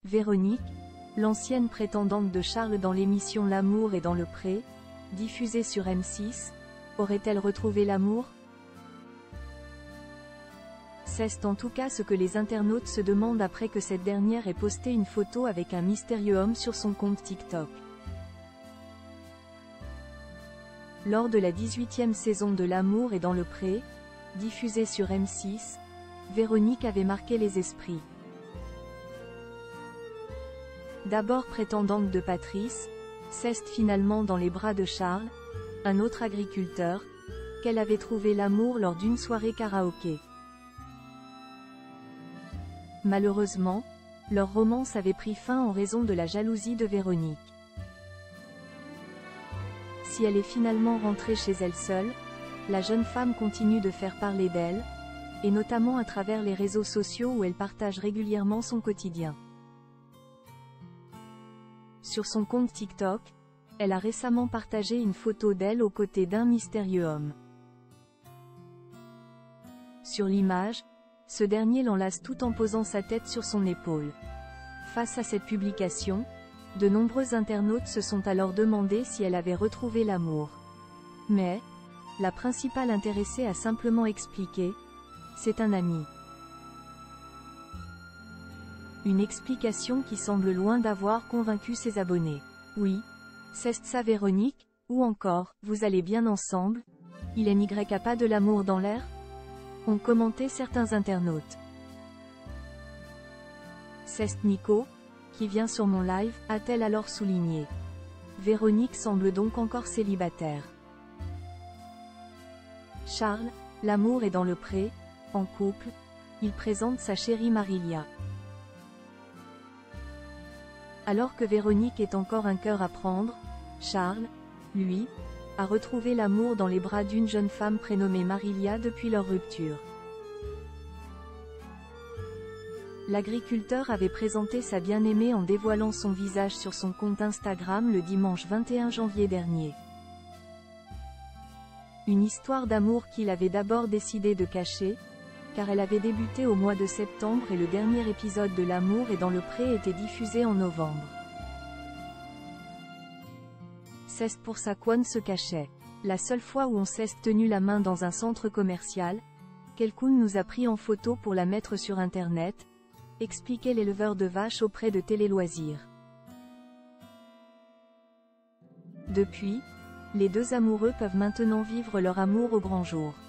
Véronique, l'ancienne prétendante de Charles dans l'émission L'amour est dans le pré, diffusée sur M6, aurait-elle retrouvé l'amour? C'est en tout cas ce que les internautes se demandent après que cette dernière ait posté une photo avec un mystérieux homme sur son compte TikTok. Lors de la 18e saison de L'amour est dans le pré, diffusée sur M6, Véronique avait marqué les esprits. D'abord prétendante de Patrice, c'est finalement dans les bras de Charles, un autre agriculteur, qu'elle avait trouvé l'amour lors d'une soirée karaoké. Malheureusement, leur romance avait pris fin en raison de la jalousie de Véronique. Si elle est finalement rentrée chez elle seule, la jeune femme continue de faire parler d'elle, et notamment à travers les réseaux sociaux où elle partage régulièrement son quotidien. Sur son compte TikTok, elle a récemment partagé une photo d'elle aux côtés d'un mystérieux homme. Sur l'image, ce dernier l'enlace tout en posant sa tête sur son épaule. Face à cette publication, de nombreux internautes se sont alors demandé si elle avait retrouvé l'amour. Mais, la principale intéressée a simplement expliqué « C'est un ami ». Une explication qui semble loin d'avoir convaincu ses abonnés. Oui, c'est ça Véronique, ou encore, vous allez bien ensemble? Il n'y a pas de l'amour dans l'air? Ont commenté certains internautes. C'est Nico, qui vient sur mon live, a-t-elle alors souligné. Véronique semble donc encore célibataire. Charles, l'amour est dans le pré, en couple, il présente sa chérie Marilia. Alors que Véronique est encore un cœur à prendre, Charles, lui, a retrouvé l'amour dans les bras d'une jeune femme prénommée Marilia depuis leur rupture. L'agriculteur avait présenté sa bien-aimée en dévoilant son visage sur son compte Instagram le dimanche 21 janvier dernier. Une histoire d'amour qu'il avait d'abord décidé de cacher, car elle avait débuté au mois de septembre et le dernier épisode de L'amour est dans le pré était diffusé en novembre. C'est pour ça qu'on se cachait. La seule fois où on s'est tenu la main dans un centre commercial, quelqu'un nous a pris en photo pour la mettre sur internet, expliquait l'éleveur de vaches auprès de Télé Loisirs. Depuis, les deux amoureux peuvent maintenant vivre leur amour au grand jour.